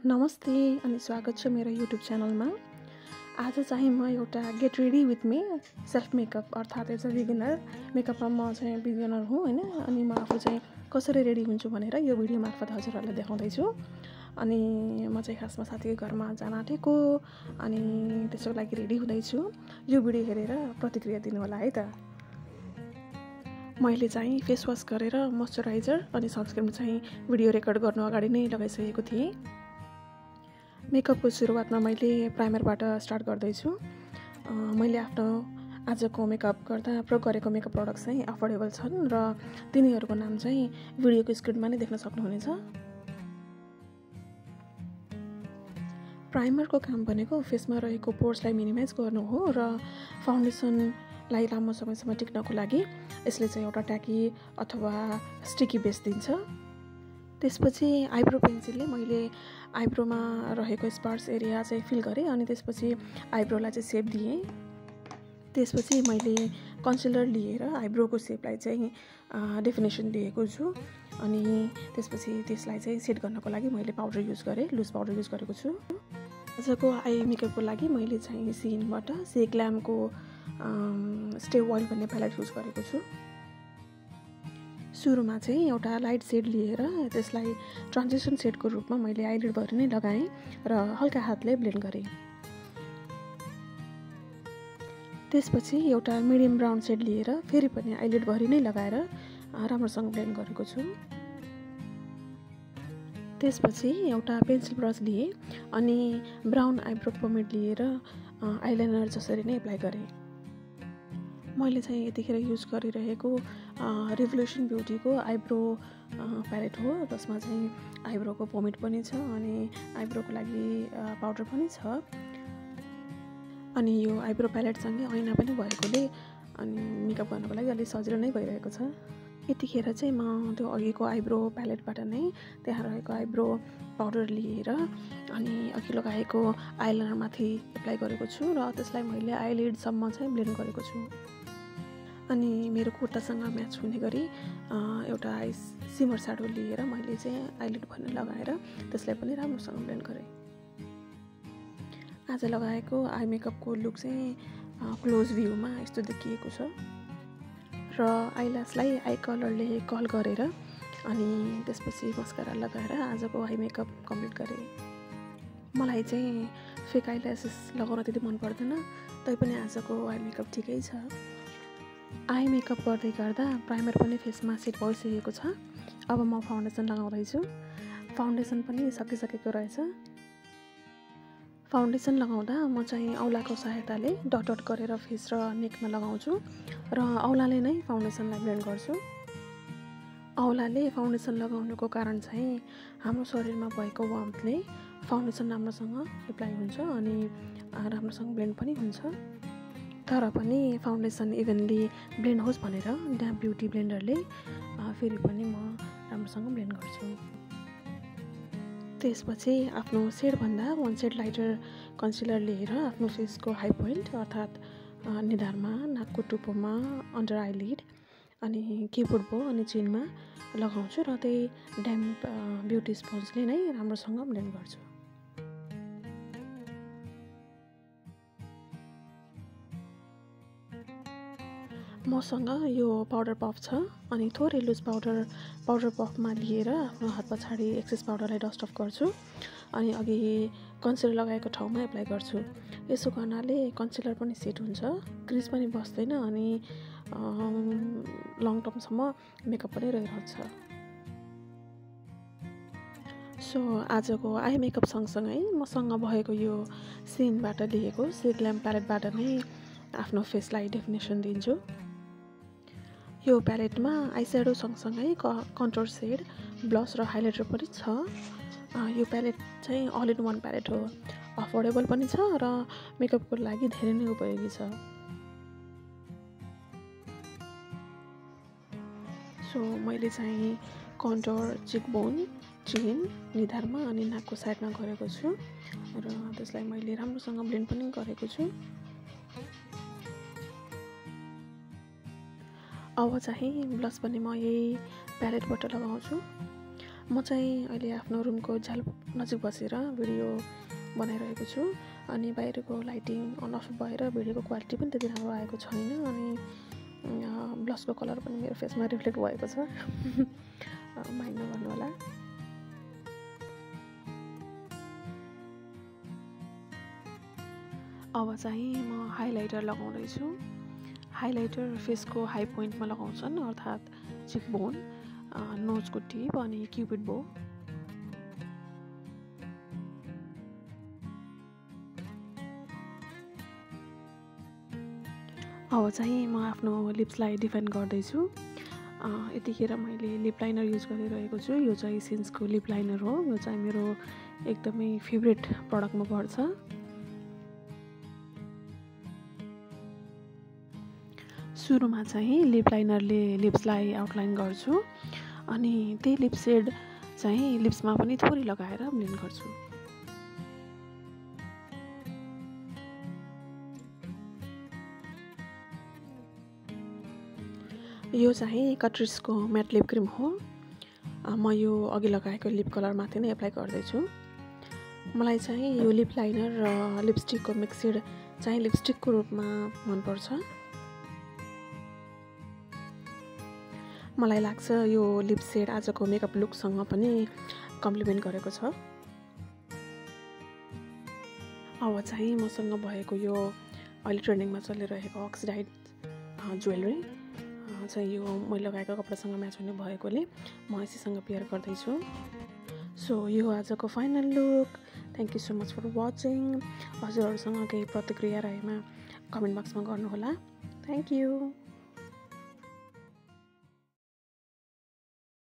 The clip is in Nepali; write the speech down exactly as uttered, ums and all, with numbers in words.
नमस्ते अनि स्वागत छ मेरो युट्युब च्यानलमा। आज चाहिँ म एउटा get ready with me self makeup अर्थात् एज अ बिगिनर मेकअपमा म चाहिँ बिगिनर हुँ हैन। अनि म आफू चाहिँ कसरी रेडी हुन्छु भनेर यो भिडियो मार्फत हजुरहरूलाई देखाउँदैछु। अनि म चाहिँ खासमा साथीको घरमा जान आँटेको अनि त्यसको लागि रेडी हुँदैछु। यो भिडियो हेरेर प्रतिक्रिया दिनु होला है त। मैले चाहिँ फेस वास गरेर मोइस्चराइजर अनि सनस्क्रिन चाहिँ भिडियो रेकर्ड गर्नु अगाडि नै लगाइसकेको थिएँ। मेकअपको सुरुवातमा मैले प्राइमरबाट स्टार्ट गर्दैछु। मैले आफ्नो आजको मेकअप गर्दा प्रयोग गरेको मेकअप प्रडक्ट्स चाहिँ अफोर्डेबल छन् र तिनीहरूको नाम चाहिँ भिडियोको स्क्रिनमा नै देख्न सक्नुहुनेछ। प्राइमरको काम भनेको फेसमा रहेको पोर्सलाई मिनिमाइज गर्नु हो र फाउन्डेसनलाई लामो समयसम्म टिक्नको लागि यसले चाहिँ एउटा ट्याकी अथवा स्टिकी बेस दिन्छ। त्यसपछि आइब्रो पेन्सिलले मैले आइब्रोमा रहेको स्पार्स एरिया चाहिँ फिल गरेँ अनि त्यसपछि आइब्रोलाई चाहिँ सेप दिएँ। त्यसपछि मैले कन्सिलर लिएर आइब्रोको सेपलाई चाहिँ डेफिनेसन दिएको छु अनि त्यसपछि त्यसलाई चाहिँ सेट गर्नको लागि मैले पाउडर युज गरेँ, लुज पाउडर युज गरेको छु। आजको आई मेकअपको लागि मैले चाहिँ सिनबाट से ग्ल्यामको स्टे ओइल भन्ने प्यालेट युज गरेको छु। सुरुमा चाहिँ एउटा लाइट सेड लिएर त्यसलाई ट्रान्जिसन सेडको रूपमा मैले आइलिड भरि नै लगाएँ र हल्का हातले ब्लेन्ड गरेँ। त्यसपछि एउटा मिडियम ब्राउन सेड लिएर फेरि पनि आइलिड भरि नै लगाएर राम्रोसँग ब्लेन्ड गरेको छु। त्यसपछि एउटा पेन्सिल ब्रस लिएँ अनि ब्राउन आइब्रो पोमेड लिएर आइलाइनर जसरी नै एप्लाई गरेँ। मैले चाहिँ यतिखेर युज गरिरहेको रिभोल्युसन ब्युटीको आइब्रो प्यालेट हो, जसमा चाहिँ आइब्रोको पोमेड पनि छ अनि आइब्रोको लागि पाउडर पनि छ। अनि यो आइब्रो प्यालेटसँगै ऐना पनि भएकोले अनि मेकअप गर्नको लागि अलिक सजिलो नै भइरहेको छ। यतिखेर चाहिँ म त्यो अघिको आइब्रो प्यालेटबाट नै त्यहाँ रहेको आइब्रो पाउडर लिएर अनि अघि लगाएको आइलाइनरमाथि एप्लाई गरेको छु र त्यसलाई मैले आइलिडसम्म चाहिँ ब्लेन्ड गरेको छु। अनि मेरो कुर्तासँग म्याच हुने गरी एउटा आई सिमर स्याडो लिएर मैले चाहिँ आइलिड भन्ने लगाएर त्यसलाई पनि राम्रोसँग ब्लेन्ड गरेँ। आज लगाएको आई मेकअपको लुक चाहिँ क्लोज भ्यूमा यस्तो देखिएको छ र आइल्यासलाई आई कलरले कल गरेर अनि त्यसपछि मस्कारा लगाएर आजको आई मेकअप कम्प्लिट गरेँ। मलाई चाहिँ फेक आइल्यासेस लगाउन त्यति मन पर्दैन, तैपनि आजको आई मेकअप ठिकै छ। आई मेकअप गर्दै गर्दा प्राइमर पनि फेसमा सेट भइसकेको छ। अब म फाउन्डेसन लगाउँदैछु। फाउन्डेसन पनि सकिसकेको रहेछ। फाउन्डेसन लगाउँदा म चाहिँ औलाको सहायताले डट डट गरेर फेस र नेकमा लगाउँछु र औलाले नै फाउन्डेसनलाई ब्लेन्ड गर्छु। औलाले फाउन्डेसन लगाउनुको कारण चाहिँ हाम्रो शरीरमा भएको वार्मथले फाउन्डेसन राम्रोसँग एप्लाई हुन्छ अनि राम्रोसँग ब्लेन्ड पनि हुन्छ। तर पनि फाउन्डेसन इभनली ब्लेन्ड होस् भनेर ड्याम्प ब्युटी ब्लेन्डरले फेरि पनि म राम्रोसँग ब्लेन्ड गर्छु। त्यसपछि आफ्नो सेडभन्दा वान सेड लाइटर कन्सिलर लिएर आफ्नो फेसको हाई पोइन्ट अर्थात् निधारमा, नाकको टुप्पोमा, अन्डर आइलिड अनि किबोर्ड बो अनि चिनमा लगाउँछु र त्यही ड्याम्प ब्युटी स्पन्जले नै राम्रोसँग ब्लेन्ड गर्छु। मसँग यो पाउडर पफ छ अनि थोरै लुज पाउडर पाउडर पफमा लिएर आफ्नो हात पछाडि एक्सेस पाउडरलाई डस्ट अफ गर्छु अनि अघि कन्सिलर लगाएको ठाउँमा एप्लाई गर्छु। यसो गर्नाले कन्सिलर पनि सेट हुन्छ, क्रिज पनि बस्दैन अनि लङ टर्मसम्म मेकअप पनि रहिरहन्छ। सो आजको आई मेकअप सँगसँगै मसँग भएको यो सिनबाट लिएको से ग्ल्याम प्यालेटबाट नै आफ्नो फेसलाई डेफिनेसन दिन्छु। यो प्यालेटमा आई स्याडो सँगसँगै कन्टोर सेड, ब्लस र हाइलाइटर पनि छ। यो प्यालेट चाहिँ अल इन वान प्यालेट हो, अफोर्डेबल पनि छ र मेकअपको लागि धेरै नै उपयोगी छ। सो मैले चाहिँ कन्टोर, चिकबोन, चिन, निधारमा अनि नाकको साइडमा गरेको छु र त्यसलाई मैले राम्रोसँग ब्लेन्ड पनि गरेको छु। अब चाहिँ ब्लस पनि म यही प्यालेटबाट लगाउँछु। म चाहिँ अहिले आफ्नो रुमको झ्याल नजिक बसेर भिडियो बनाइरहेको छु अनि बाहिरको लाइटिङ अन अफ भएर भिडियोको क्वालिटी पनि त्यति राम्रो आएको छैन अनि ब्लसको कलर पनि मेरो फेसमा रिफ्लेक्ट भएको छ माइन्ड नगर्नु होला। अब चाहिँ म हाइलाइटर लगाउँदैछु। हाइलाइटर फेसको हाई पोइन्टमा लगाउँछन् अर्थात् चिक बोन, नोजको टिप अनि क्युपिड बो। अब चाहिँ म आफ्नो लिप्सलाई डिफाइन गर्दैछु। यतिखेर मैले लिप लाइनर युज गरिरहेको छु। यो चाहिँ सिन्सको लिप लाइनर हो। यो चाहिँ मेरो एकदमै फेभरेट प्रडक्टमा पर्छ। सुरुमा चाहिँ लिप लाइनरले लिप्सलाई आउटलाइन गर्छु अनि त्यही लिप सेड चाहिँ लिप्समा पनि थोरै लगाएर ब्लेन्ड गर्छु। यो चाहिँ कट्रिसको म्याट लिप क्रिम हो। म यो अघि लगाएको लिप कलरमाथि नै एप्लाई गर्दैछु। मलाई चाहिँ यो लिप लाइनर र लिपस्टिकको मिक्सड चाहिँ लिपस्टिकको रूपमा मनपर्छ। मलाई लाग्छ यो लिप सेड आजको मेकअप लुकसँग पनि कम्प्लिमेन्ट गरेको छ। अब चाहिँ मसँग भएको यो अहिले ट्रेन्डिङमा चलिरहेको अक्सिडाइज ज्वेलरी चाहिँ यो मैले लगाएको कपडासँग म्याच हुने भएकोले म यसैसँग पेयर गर्दैछु। सो यो आजको final look. Thank you so much for watching. हजुरहरूसँग केही प्रतिक्रिया रहेमा कमेन्ट बक्समा गर्नुहोला। Thank you.